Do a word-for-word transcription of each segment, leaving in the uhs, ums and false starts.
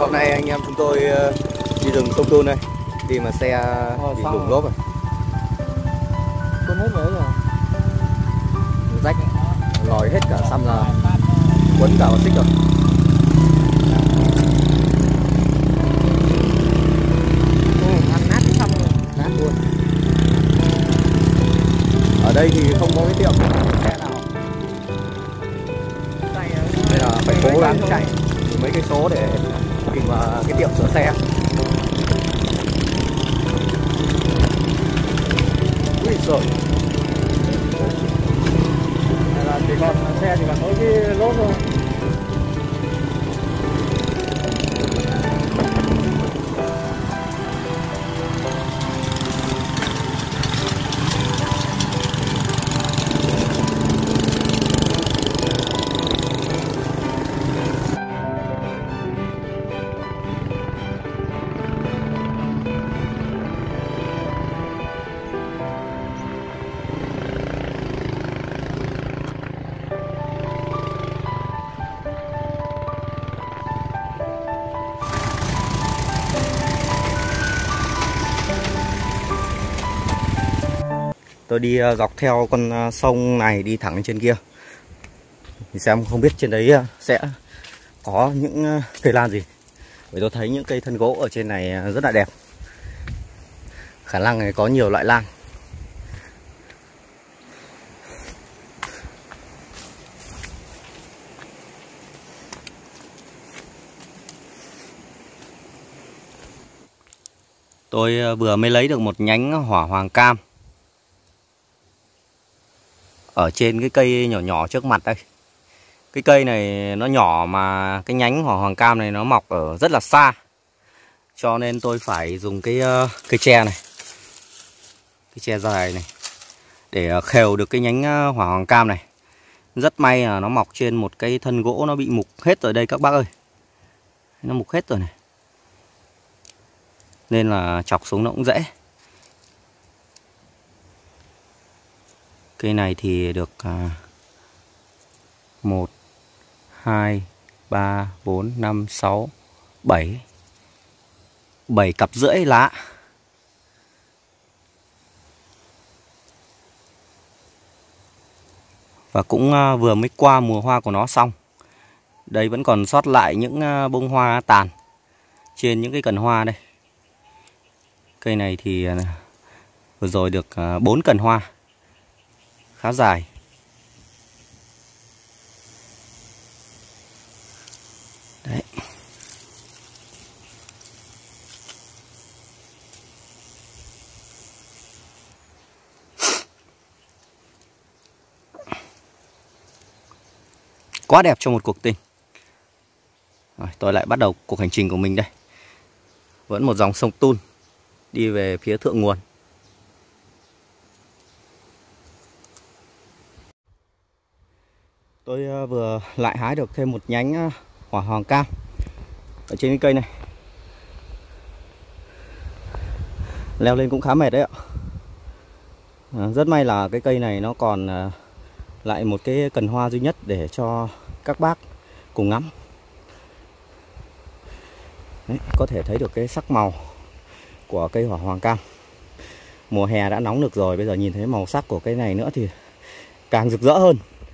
Dạo này anh em chúng tôi đi rừng sông Tôn đây, đi mà xe ờ, bị lủng lốp rồi. Cuốn hết rồi rồi. Rách, lòi hết cả xăm là quấn cả vào xích rồi. Ăn nát cái xăm rồi. Nát luôn. Ở đây thì không có cái tiệm xe nào. Đây là phải cố gắng chạy mấy cây số để tìm cái tiệm sửa xe. Ui giời. Này là chỉ còn xe chỉ còn mỗi cái lốp thôi. Tôi đi dọc theo con sông này đi thẳng lên trên kia thì xem không biết trên đấy sẽ có những cây lan gì. Bởi tôi thấy những cây thân gỗ ở trên này rất là đẹp. Khả năng này có nhiều loại lan. Tôi vừa mới lấy được một nhánh hỏa hoàng cam ở trên cái cây nhỏ nhỏ trước mặt đây. Cái cây này nó nhỏ mà cái nhánh hỏa hoàng cam này nó mọc ở rất là xa, cho nên tôi phải dùng cái uh, cây tre này, cái tre dài này để khều được cái nhánh uh, hỏa hoàng cam này. Rất may là nó mọc trên một cái thân gỗ nó bị mục hết rồi đây các bác ơi. Nó mục hết rồi này, nên là chọc xuống nó cũng dễ. Cây này thì được một, hai, ba, bốn, năm, sáu, bảy bảy cặp rưỡi lá. Và cũng vừa mới qua mùa hoa của nó xong. Đây vẫn còn sót lại những bông hoa tàn trên những cái cần hoa đây. Cây này thì vừa rồi được bốn cần hoa, khá dài. Đấy. Quá đẹp cho một cuộc tình. Rồi, tôi lại bắt đầu cuộc hành trình của mình đây. Vẫn một dòng sông Tun đi về phía thượng nguồn. Tôi vừa lại hái được thêm một nhánh hỏa hoàng cam ở trên cái cây này. Leo lên cũng khá mệt đấy ạ. À, rất may là cái cây này nó còn lại một cái cần hoa duy nhất để cho các bác cùng ngắm. Đấy, có thể thấy được cái sắc màu của cây hỏa hoàng cam. Mùa hè đã nóng được rồi, bây giờ nhìn thấy màu sắc của cây này nữa thì càng rực rỡ hơn.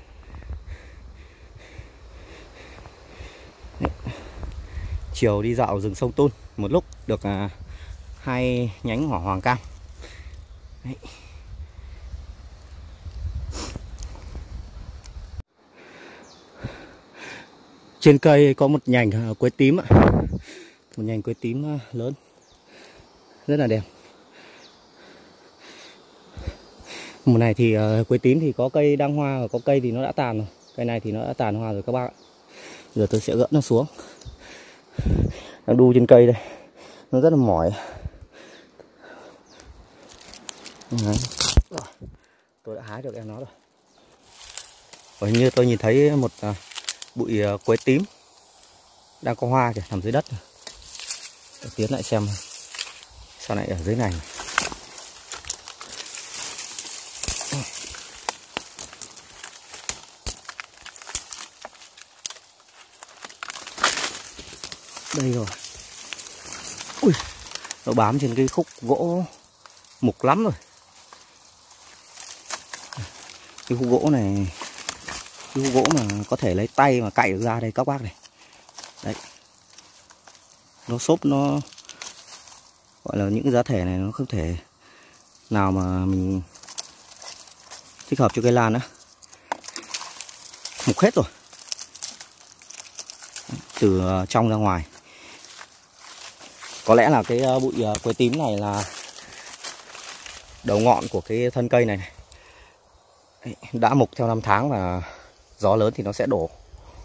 Đấy. Chiều đi dạo rừng sông Tun một lúc được à, hai nhánh hỏa hoàng cam. Đấy. Trên cây có một nhành quế tím, một nhành quế tím lớn, rất là đẹp. Mùa này thì quế tím thì có cây đang hoa và có cây thì nó đã tàn rồi. Cây này thì nó đã tàn hoa rồi các bác ạ. Giờ tôi sẽ gỡ nó xuống. Đang đu trên cây đây, nó rất là mỏi. Đấy. Tôi đã hái được em nó rồi. Và hình như tôi nhìn thấy một bụi quế tím đang có hoa kìa, nằm dưới đất. Để tiến lại xem sao lại ở dưới này. Đây rồi, Ui, nó bám trên cái khúc gỗ mục lắm rồi. Cái khúc gỗ này, cái khúc gỗ mà có thể lấy tay mà cạy được ra đây các bác này. Đấy, nó xốp, nó gọi là những cái giá thể này nó không thể nào mà mình thích hợp cho cây lan nữa. Mục hết rồi, từ trong ra ngoài. Có lẽ là cái bụi quế tím này là đầu ngọn của cái thân cây này, này. Đã mục theo năm tháng và gió lớn thì nó sẽ đổ.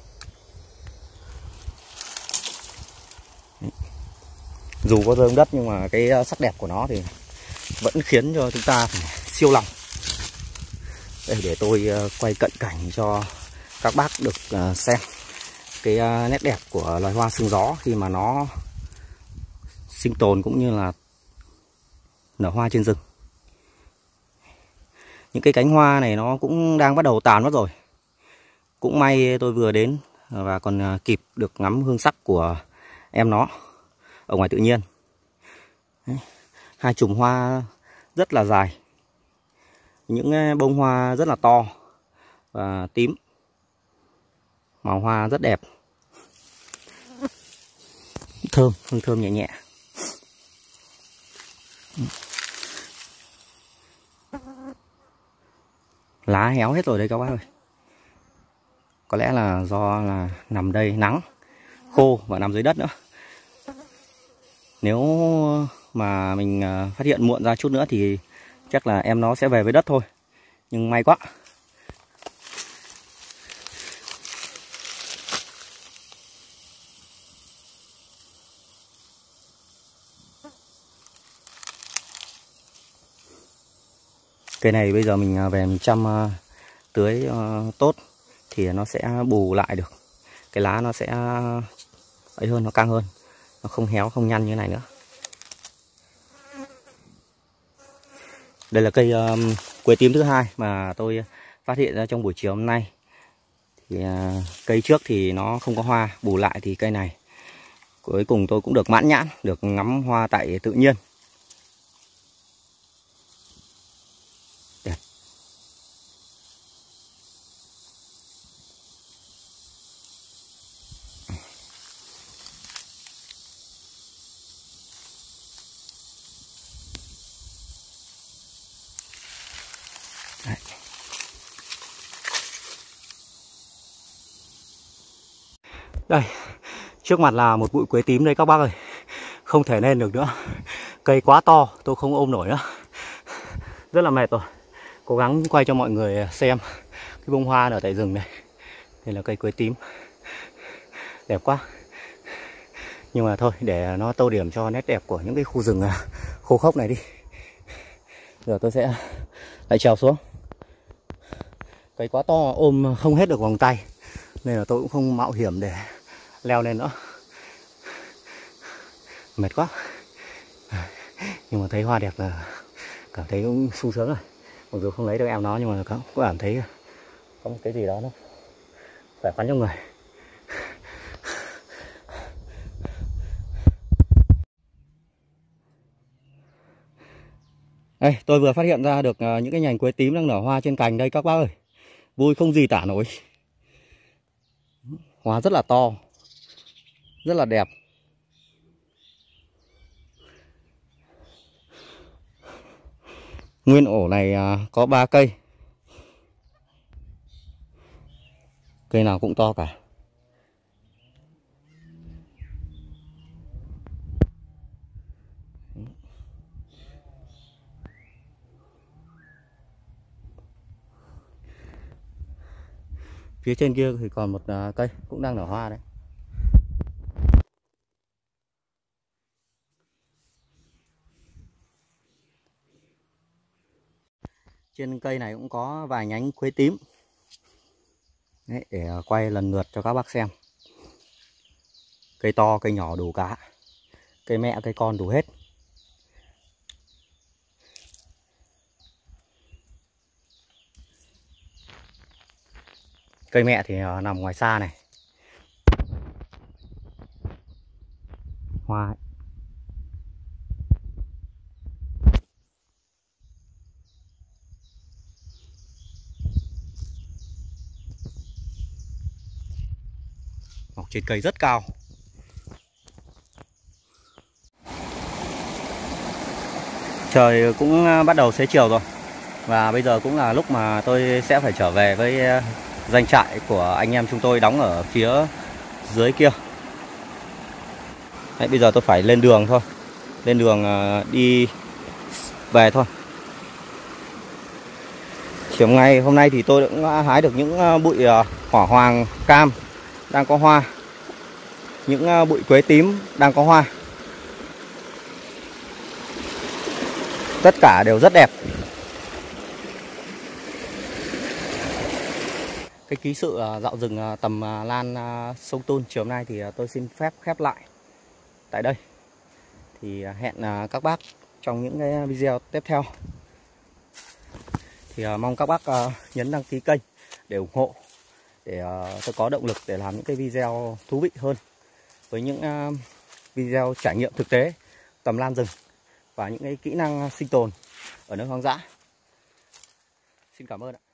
Dù có rơm đất nhưng mà cái sắc đẹp của nó thì vẫn khiến cho chúng ta phải siêu lòng. Đây, để tôi quay cận cảnh cho các bác được xem cái nét đẹp của loài hoa sương gió khi mà nó sinh tồn cũng như là nở hoa trên rừng. Những cái cánh hoa này nó cũng đang bắt đầu tàn mất rồi. Cũng may tôi vừa đến và còn kịp được ngắm hương sắc của em nó ở ngoài tự nhiên. Đấy, hai chùm hoa rất là dài, những bông hoa rất là to và tím, màu hoa rất đẹp, thơm, hương thơm nhẹ nhẹ. Lá héo hết rồi đây các bác ơi. Có lẽ là do là nằm đây nắng khô và nằm dưới đất nữa. Nếu mà mình phát hiện muộn ra chút nữa thì chắc là em nó sẽ về với đất thôi. Nhưng may quá. Cây này bây giờ mình về mình chăm tưới tốt thì nó sẽ bù lại được. Cái lá nó sẽ ấy hơn, nó căng hơn, nó không héo không nhăn như thế này nữa. Đây là cây um, quế tím thứ hai mà tôi phát hiện ra trong buổi chiều hôm nay. Thì uh, cây trước thì nó không có hoa, bù lại thì cây này cuối cùng tôi cũng được mãn nhãn, được ngắm hoa tại tự nhiên. Đẹp. Đấy. Đây, trước mặt là một bụi quế tím đây các bác ơi. Không thể lên được nữa. Cây quá to, tôi không ôm nổi nữa. Rất là mệt rồi. Cố gắng quay cho mọi người xem cái bông hoa ở tại rừng này. Đây là cây quế tím. Đẹp quá. Nhưng mà thôi, để nó tô điểm cho nét đẹp của những cái khu rừng khô khốc này đi. Giờ tôi sẽ lại trèo xuống. Cây quá to, ôm không hết được vòng tay, nên là tôi cũng không mạo hiểm để leo lên nữa. Mệt quá. Nhưng mà thấy hoa đẹp là cảm thấy cũng sung sướng rồi. Mặc dù không lấy được em nó nhưng mà cũng cảm thấy có một cái gì đó nó khỏe khoắn trong người. Đây, tôi vừa phát hiện ra được những cái nhành quế tím đang nở hoa trên cành đây các bác ơi. Vui không gì tả nổi. Hoa rất là to, rất là đẹp. Nguyên ổ này có ba cây. Cây nào cũng to cả. Phía trên kia thì còn một cây cũng đang nở hoa đấy. Trên cây này cũng có vài nhánh quế tím. Đấy, để quay lần lượt cho các bác xem. Cây to, cây nhỏ đủ cả. Cây mẹ, cây con đủ hết. Cây mẹ thì nằm ngoài xa này. Hoa ấy. trên cây rất cao. Trời cũng bắt đầu xế chiều rồi. Và bây giờ cũng là lúc mà tôi sẽ phải trở về với doanh trại của anh em chúng tôi đóng ở phía dưới kia. Đấy, bây giờ tôi phải lên đường thôi. Lên đường đi về thôi. Chiều ngày hôm nay thì tôi cũng hái được những bụi hỏa hoàng cam đang có hoa, những bụi quế tím đang có hoa. Tất cả đều rất đẹp. Cái ký sự dạo rừng tầm lan sông Tun chiều nay thì tôi xin phép khép lại tại đây. Thì hẹn các bác trong những cái video tiếp theo. Thì mong các bác nhấn đăng ký kênh để ủng hộ, để tôi có động lực để làm những cái video thú vị hơn, với những video trải nghiệm thực tế tầm lan rừng và những cái kỹ năng sinh tồn ở nơi hoang dã. Xin cảm ơn ạ.